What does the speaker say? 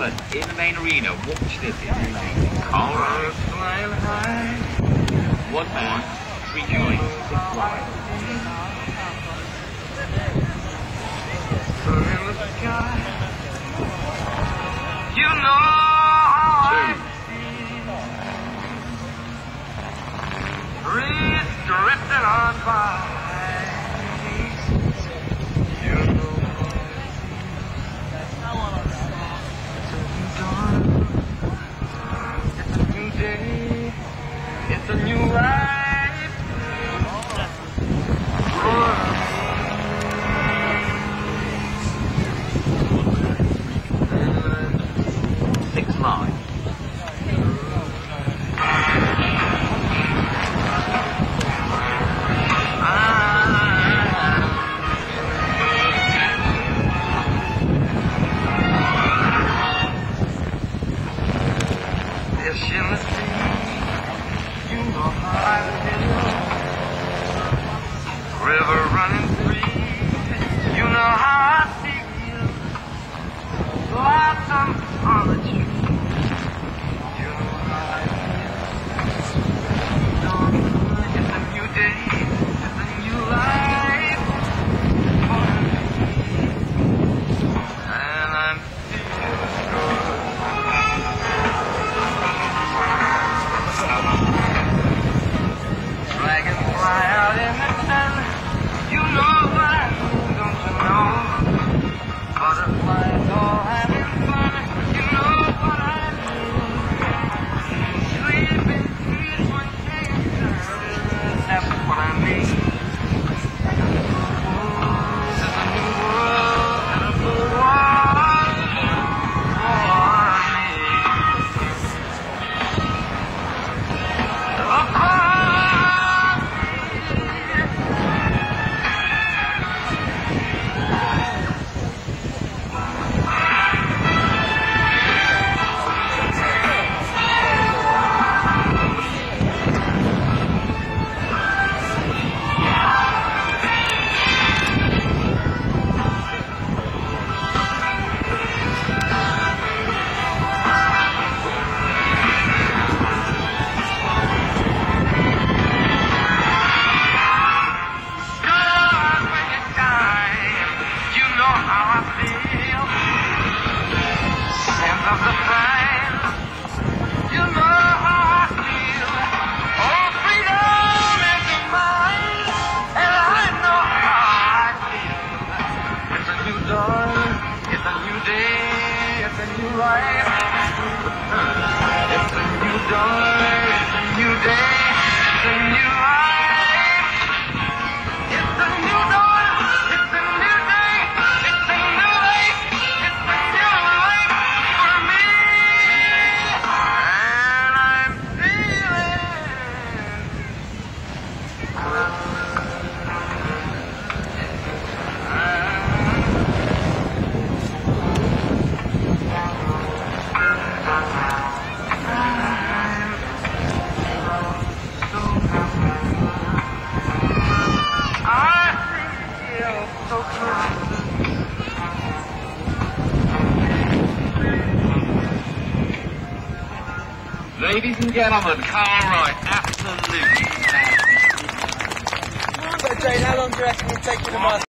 but in the main arena, watch this. It's amazing. Colorado flying high. One man, 3 joints, 6 wide. In the sky, you know I feel. Breeze drifting on by. It's a new life. 6 lines. Fish in the sea. You know how I feel. River running free. You know how I feel. Blossom on the tree. You know how I feel. It's a new day. It's a new life for me. And I'm feeling good. Dragonfly out in the sun, you know what I mean, don't you know? Butterflies all having fun, you know what I mean. Sleeping peaceful days, that's what I mean. This is a new world, and a blue world for me. It's a new day, it's a new life. It's a new dawn, it's a new day, it's a new life. It's a new dawn, it's a new day, it's a new life. It's a new life for me. And I'm feeling ladies and gentlemen, Carl Wright, absolutely. But Jane, how long do you reckon it'll take you to